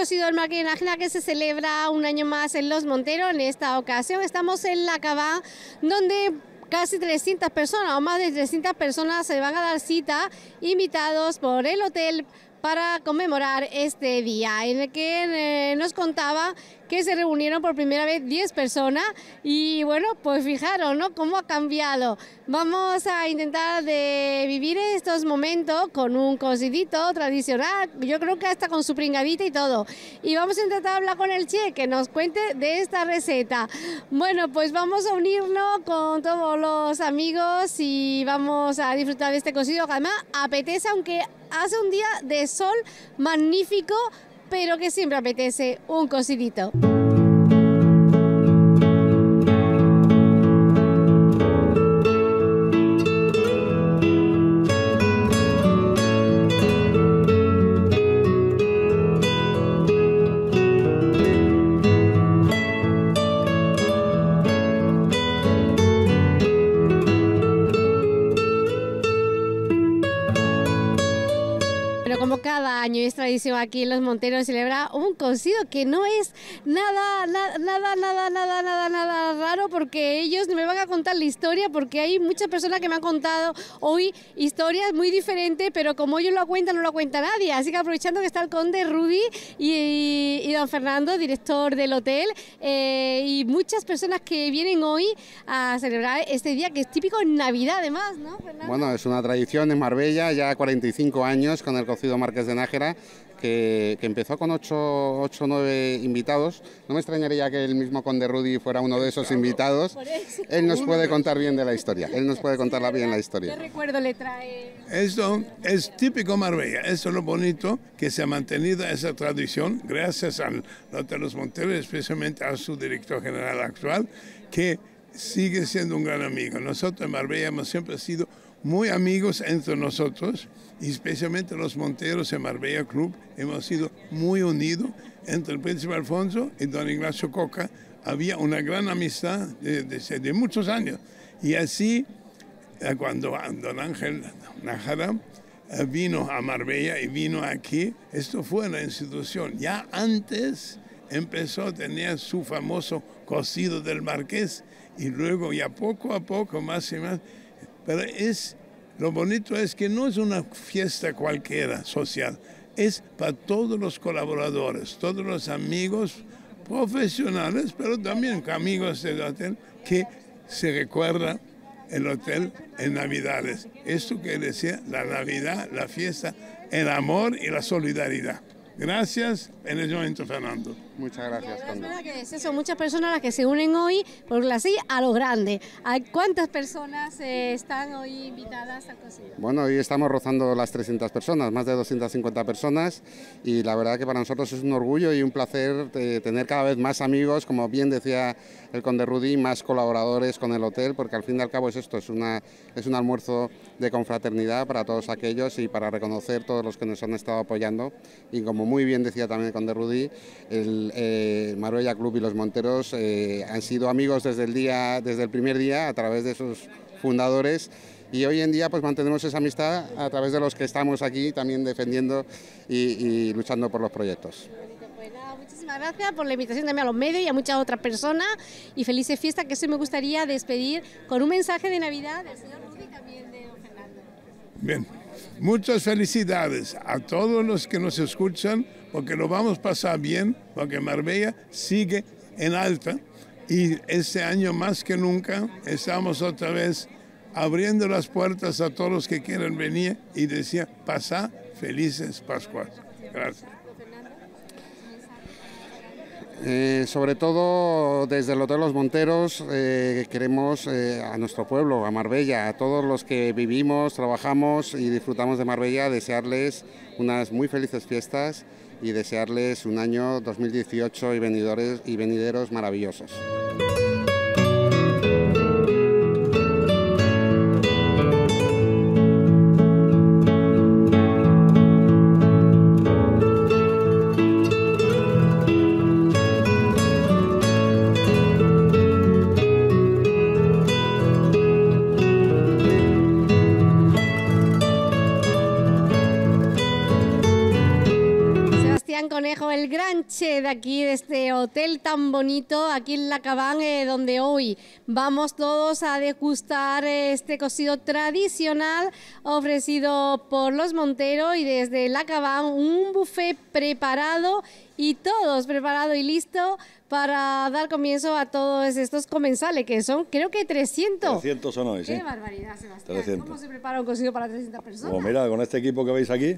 cosido del Marqués de Nájera, que se celebra un año más en Los Monteros. En esta ocasión estamos en la Cabá, donde casi 300 personas o más de 300 personas se van a dar cita, invitados por el hotel para conmemorar este día, en el que nos contaba que se reunieron por primera vez 10 personas y bueno, pues fijaros, ¿no?, cómo ha cambiado. Vamos a intentar de vivir estos momentos con un cocidito tradicional, yo creo que hasta con su pringadita y todo. Y vamos a intentar hablar con el Che, que nos cuente de esta receta. Bueno, pues vamos a unirnos con todos los amigos y vamos a disfrutar de este cocido, que además apetece, aunque hace un día de sol magnífico, pero que siempre apetece un cocidito. Como cada año es tradición aquí en Los Monteros celebrar un cocido que no es nada raro, porque ellos me van a contar la historia, porque hay muchas personas que me han contado hoy historias muy diferentes, pero como ellos lo cuentan, no lo cuenta nadie. Así que aprovechando que está el conde Rudy y don Fernando, director del hotel, y muchas personas que vienen hoy a celebrar este día, que es típico en Navidad además, ¿no, Fernando? Bueno, es una tradición en Marbella, ya 45 años con el cocido Marqués de Nájera, que empezó con 8 o 9 invitados. No me extrañaría que el mismo conde Rudy fuera uno de esos invitados. Él nos puede contar bien de la historia, él nos puede contarla bien la historia. ¿Qué recuerdo le trae? Esto es típico Marbella, eso es lo bonito, que se ha mantenido esa tradición gracias al Hotel Los Monteros, especialmente a su director general actual, que sigue siendo un gran amigo. Nosotros en Marbella hemos siempre sido muy amigos entre nosotros, y especialmente los Monteros en Marbella Club hemos sido muy unidos. Entre el príncipe Alfonso y don Ignacio Coca había una gran amistad de muchos años, y así cuando don Ángel Nájera vino a Marbella y vino aquí, esto fue una institución. Ya antes empezó a tener su famoso cocido del Marqués, y luego ya poco a poco, más y más. Pero lo bonito es que no es una fiesta cualquiera social, es para todos los colaboradores, todos los amigos profesionales, pero también amigos del hotel, que se recuerda el hotel en Navidades. Esto que decía, la Navidad, la fiesta, el amor y la solidaridad. Gracias en el momento, Fernando. Muchas gracias, conde. Son muchas personas las que se unen hoy, por así, a lo grande. ¿Cuántas personas están hoy invitadas al cocido? Bueno, hoy estamos rozando las 300 personas, más de 250 personas, y la verdad que para nosotros es un orgullo y un placer tener cada vez más amigos, como bien decía el conde Rudy, más colaboradores con el hotel, porque al fin y al cabo es esto, es un almuerzo de confraternidad para todos aquellos y para reconocer todos los que nos han estado apoyando. Y como muy bien decía también el conde Rudy, el Marbella Club y Los Monteros han sido amigos desde el primer día a través de sus fundadores, y hoy en día pues mantenemos esa amistad a través de los que estamos aquí también defendiendo y luchando por los proyectos. Pues nada, muchísimas gracias por la invitación también a los medios y a muchas otras personas, y felices fiestas, que eso me gustaría despedir con un mensaje de Navidad del señor Rudy y también de don Fernando. Bien, muchas felicidades a todos los que nos escuchan, porque lo vamos a pasar bien, porque Marbella sigue en alta, y este año más que nunca estamos otra vez abriendo las puertas a todos los que quieran venir y decir, pasá felices Pascuas. Gracias. Sobre todo desde el Hotel Los Monteros queremos a nuestro pueblo, a Marbella, a todos los que vivimos, trabajamos y disfrutamos de Marbella, desearles unas muy felices fiestas y desearles un año 2018 y venideros maravillosos. bajo el gran che de aquí, de este hotel tan bonito, aquí en La Cabán, donde hoy vamos todos a degustar este cocido tradicional ofrecido por los Montero, y desde La Cabán un buffet preparado y todos preparados y listos para dar comienzo a todos estos comensales, que son creo que 300. 300 son hoy, sí. ¡Qué barbaridad, Sebastián! 300. ¿Cómo se prepara un cocido para 300 personas? Pues mira, con este equipo que veis aquí,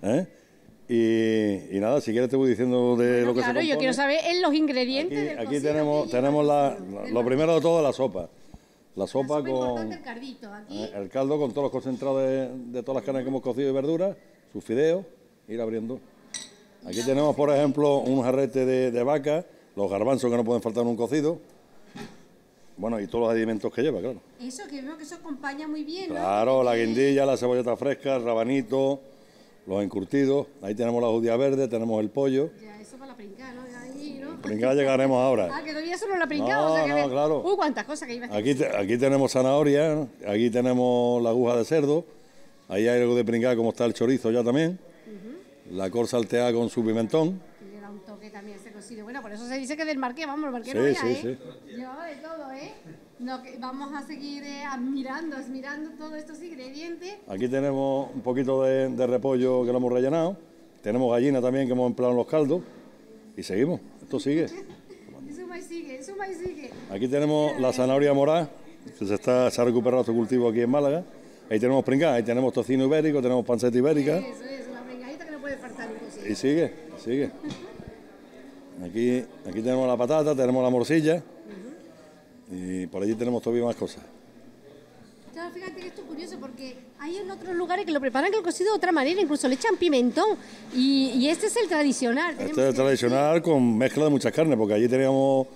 y nada, si quieres te voy diciendo de lo que se compone. Yo quiero saber los ingredientes del Aquí cocido tenemos lo primero de todo, la sopa. La sopa con el cardito, aquí. el caldo con todos los concentrados de todas las carnes que hemos cocido y verduras, sus fideos, ir abriendo. Aquí tenemos, por ejemplo, un jarrete de vaca, los garbanzos que no pueden faltar en un cocido. Bueno, y todos los alimentos que lleva, claro. Eso, que veo que eso acompaña muy bien, ¿no? Claro, la guindilla, la cebolleta fresca, el rabanito, los encurtidos. Ahí tenemos la judía verde, tenemos el pollo. Ya, eso para la pringada, ¿no? Ahí, ¿no? Pringada llegaremos ahora. Ah, que todavía solo la pringada. No, o sea que no, claro. Uy, cuántas cosas que iba a decir. Aquí tenemos zanahoria, ¿no? Aquí tenemos la aguja de cerdo. Ahí hay algo de pringada, como está el chorizo ya también. La col salteada con su pimentón. Le da un toque también ese cocido. Bueno, por eso se dice que del Marqués, vamos, el Marqués Sí, no había, sí. Llevaba de todo, No, que vamos a seguir admirando todos estos ingredientes. Aquí tenemos un poquito de repollo que lo hemos rellenado. Tenemos gallina también que hemos empleado en los caldos. Y seguimos, esto sigue. Suma y sigue. Aquí tenemos la zanahoria morada, que se ha recuperado su cultivo aquí en Málaga. Ahí tenemos pringada, ahí tenemos tocino ibérico, tenemos panceta ibérica. Eso, una pringadita que no puede faltar un cocido. Y sigue. Aquí tenemos la patata, tenemos la morcilla. Y por allí tenemos todavía más cosas. Claro, fíjate que esto es curioso porque hay en otros lugares que lo preparan el cocido de otra manera, incluso le echan pimentón. Y este es el tradicional. Este es el tradicional con mezcla de muchas carnes, porque allí teníamos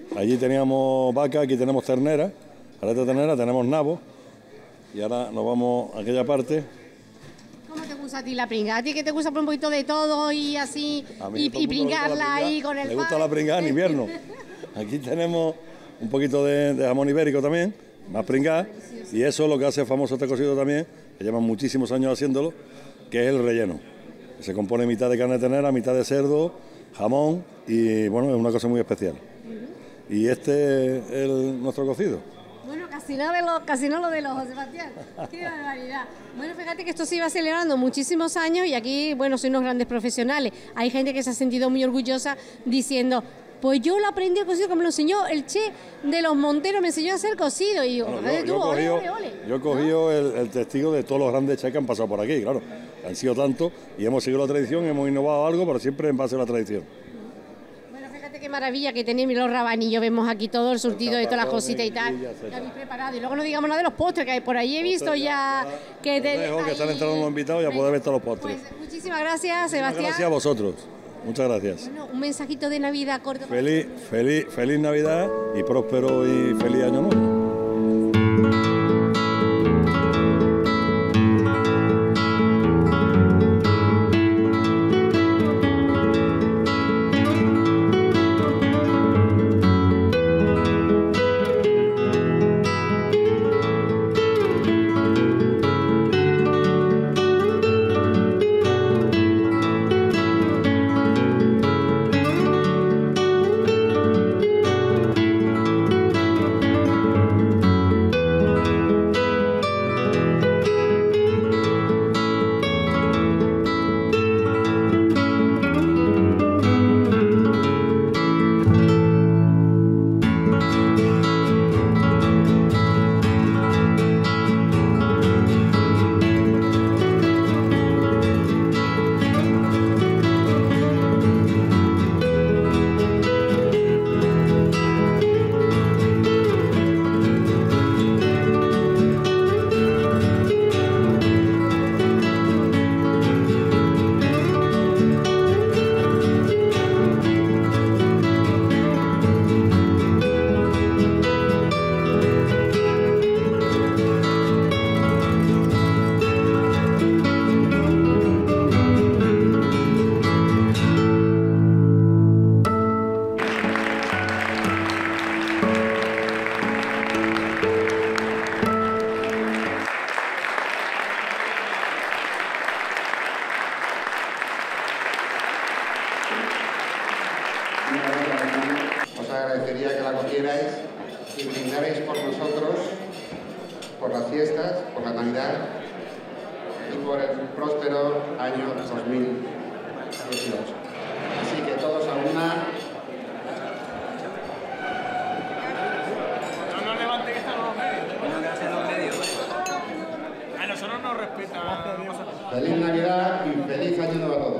vaca, aquí tenemos ternera, aleta de ternera, tenemos nabo. Y ahora nos vamos a aquella parte. ¿Cómo te gusta a ti la pringada? ¿A ti que te gusta poner un poquito de todo y así? Y pringarla ahí con el pan? Me gusta la pringada en invierno. Aquí tenemos un poquito de jamón ibérico también, más pringada. Y eso es lo que hace famoso este cocido también, que llevan muchísimos años haciéndolo, que es el relleno. Se compone mitad de carne de ternera, mitad de cerdo, jamón y bueno, es una cosa muy especial. Y este es nuestro cocido. Bueno, casi no lo del ojo, Sebastián. ¡Qué barbaridad! Bueno, fíjate que esto se iba celebrando muchísimos años y aquí, bueno, soy unos grandes profesionales. Hay gente que se ha sentido muy orgullosa diciendo, pues yo lo aprendí a cocido como lo enseñó el chef de los Monteros, me enseñó a hacer cocido. Y yo he cogido el testigo de todos los grandes chefs que han pasado por aquí, claro. Han sido tantos y hemos seguido la tradición, hemos innovado algo, pero siempre en base a la tradición. Qué maravilla que tenéis los rabanillos, vemos aquí todo el surtido de todas las cositas y tal, que habéis preparado. Y luego no digamos nada de los postres, que hay por ahí he visto ya que están entrando los invitados, ya podéis ver todos los postres. Pues, muchísimas gracias, Sebastián. Gracias a vosotros, muchas gracias. Bueno, un mensajito de Navidad corto. Feliz Navidad y próspero y feliz año nuevo. Os agradecería que la cogierais y brindarais por nosotros, por las fiestas, por la Navidad y por el próspero año 2018. Así que todos a una. No levante que están los medios. No que hacen los medios. A nosotros nos respetan. Feliz Navidad y feliz año nuevo a todos.